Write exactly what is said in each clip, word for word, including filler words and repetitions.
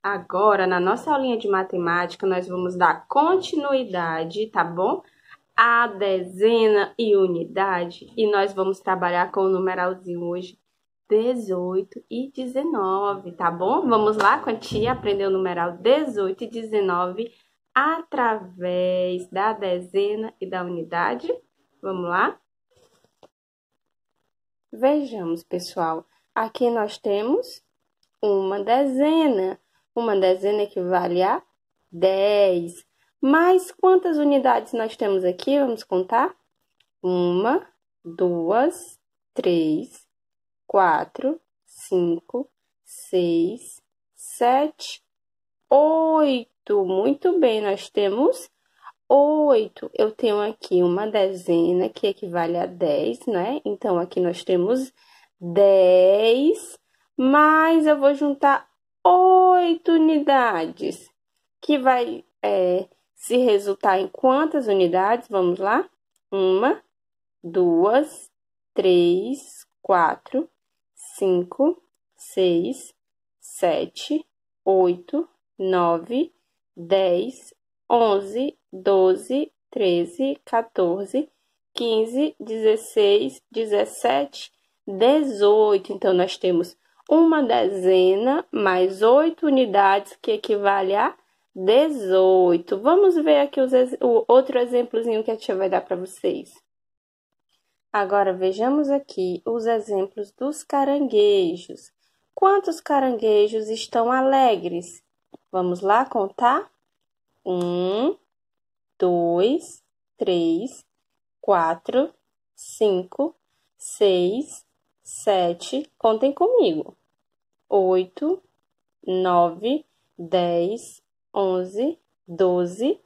Agora, na nossa aulinha de matemática, nós vamos dar continuidade, tá bom? A dezena e unidade, e nós vamos trabalhar com o numeralzinho hoje, dezoito e dezenove, tá bom? Vamos lá com a tia aprender o numeral dezoito e dezenove através da dezena e da unidade. Vamos lá? Vejamos, pessoal, aqui nós temos uma dezena. Uma dezena equivale a dez. Mas quantas unidades nós temos aqui? Vamos contar? Uma, duas, três, quatro, cinco, seis, sete, oito. Muito bem, nós temos oito. Eu tenho aqui uma dezena que equivale a dez, né? Então, aqui nós temos dez, mas eu vou juntar oito unidades, que vai é, se resultar em quantas unidades? Vamos lá? Uma, duas, três, quatro, cinco, seis, sete, oito, nove, dez, onze, doze, treze, quatorze, quinze, dezesseis, dezessete, dezoito. Então, nós temos uma dezena mais oito unidades, que equivale a dezoito. Vamos ver aqui os, o outro exemplozinho que a tia vai dar para vocês. Agora, vejamos aqui os exemplos dos caranguejos. Quantos caranguejos estão alegres? Vamos lá contar? Um, dois, três, quatro, cinco, seis, sete, contem comigo. Oito, nove, dez, onze, doze,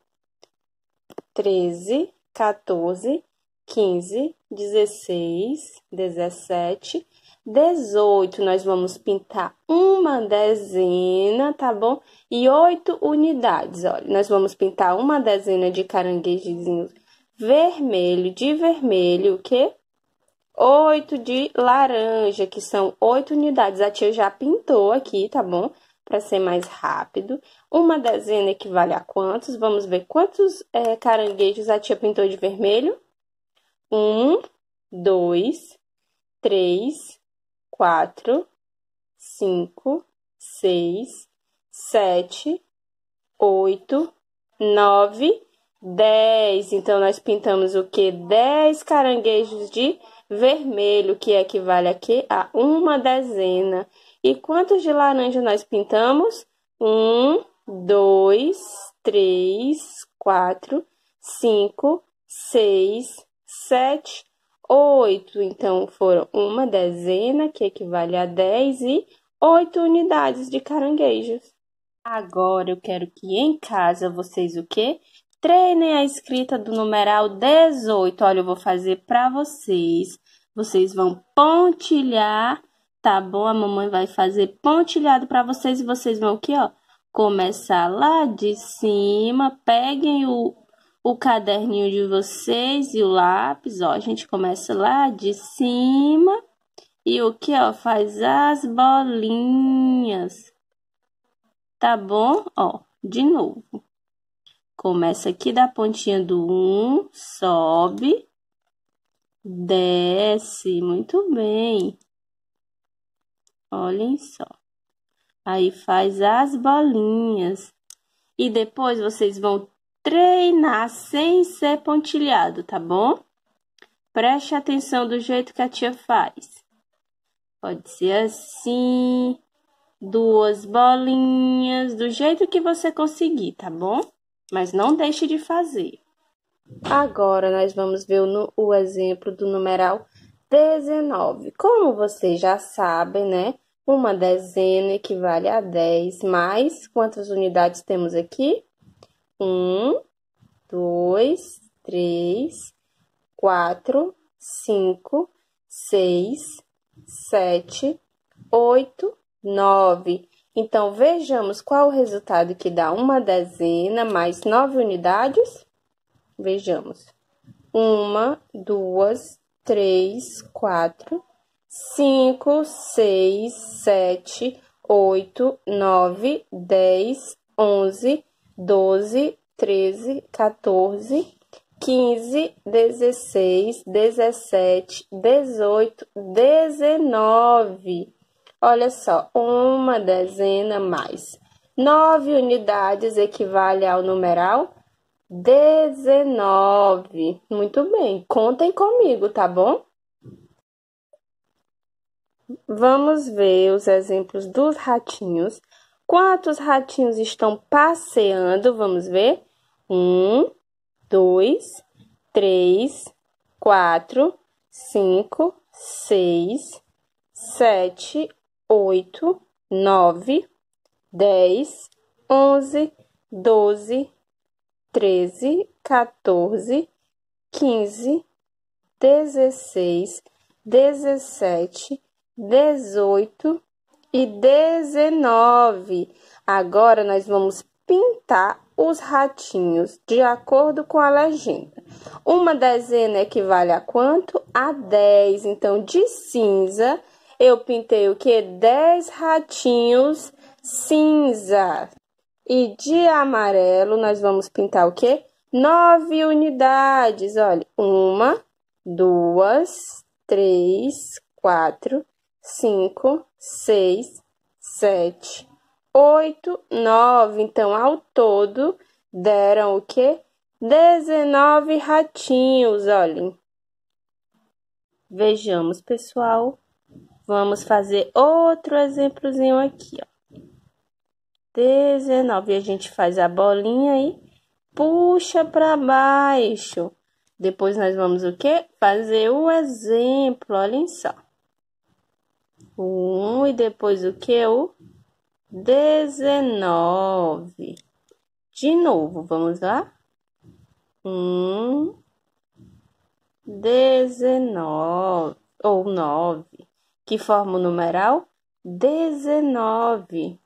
treze, quatorze, quinze, dezesseis, dezessete, dezoito. Nós vamos pintar uma dezena, tá bom? E oito unidades, olha. Nós vamos pintar uma dezena de caranguejinhos vermelho, de vermelho, o quê? Oito de laranja, que são oito unidades. A tia já pintou aqui, tá bom? Para ser mais rápido. Uma dezena equivale a quantos? Vamos ver quantos é, caranguejos a tia pintou de vermelho. Um, dois, três, quatro, cinco, seis, sete, oito, nove, dez. Então, nós pintamos o quê? Dez caranguejos de vermelho, que equivale a quê? A uma dezena. E quantos de laranja nós pintamos? Um, dois, três, quatro, cinco, seis, sete, oito. Então, foram uma dezena, que equivale a dez, e oito unidades de caranguejos. Agora, eu quero que em casa vocês o quê? Treinem a escrita do numeral dezoito. Olha, eu vou fazer para vocês. Vocês vão pontilhar, tá bom? A mamãe vai fazer pontilhado para vocês e vocês vão aqui, ó, começar lá de cima. Peguem o, o caderninho de vocês e o lápis, ó. A gente começa lá de cima e o que, ó, faz as bolinhas. Tá bom? Ó, de novo. Começa aqui da pontinha do um, sobe, desce, muito bem. Olhem só. Aí faz as bolinhas. E depois vocês vão treinar sem ser pontilhado, tá bom? Preste atenção do jeito que a tia faz. Pode ser assim, duas bolinhas, do jeito que você conseguir, tá bom? Mas não deixe de fazer. Agora, nós vamos ver o, o exemplo do numeral dezenove. Como vocês já sabem, né? Uma dezena equivale a dez, mais quantas unidades temos aqui? Um, dois, três, quatro, cinco, seis, sete, oito, nove. Então, vejamos qual o resultado que dá uma dezena mais nove unidades. Vejamos. Uma, duas, três, quatro, cinco, seis, sete, oito, nove, dez, onze, doze, treze, quatorze, quinze, dezesseis, dezessete, dezoito, dezenove. Olha só, uma dezena mais nove unidades equivale ao numeral dezenove. Muito bem, contem comigo, tá bom? Vamos ver os exemplos dos ratinhos. Quantos ratinhos estão passeando? Vamos ver. Um, dois, três, quatro, cinco, seis, sete, oito, nove, dez, onze, doze, treze, quatorze, quinze, dezesseis, dezessete, dezoito e dezenove. Agora, nós vamos pintar os ratinhos de acordo com a legenda. Uma dezena equivale a quanto? A dez. Então, de cinza, eu pintei o quê? dez ratinhos cinza. E de amarelo, nós vamos pintar o quê? nove unidades. Olha, uma, duas, três, quatro, cinco, seis, sete, oito, nove. Então, ao todo, deram o quê? dezenove ratinhos, olhem. Vejamos, pessoal. Vamos fazer outro exemplozinho aqui, ó. dezenove. A gente faz a bolinha e puxa para baixo. Depois, nós vamos o quê? Fazer o exemplo, olhem só. Um e depois o que? O dezenove. De novo, vamos lá? Um, dezenove, ou nove, que forma o numeral dezenove.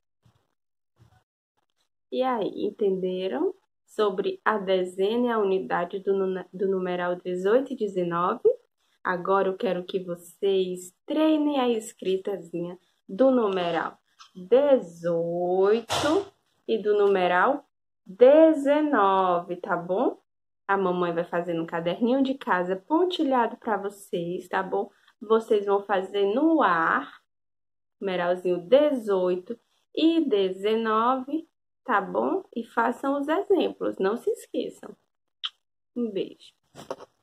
E aí, entenderam sobre a dezena e a unidade do, do numeral dezoito e dezenove? Agora eu quero que vocês treinem a escritazinha do numeral dezoito e do numeral dezenove, tá bom? A mamãe vai fazer no caderninho de casa pontilhado para vocês, tá bom? Vocês vão fazer no ar, numeralzinho dezoito e dezenove, tá bom? E façam os exemplos, não se esqueçam. Um beijo.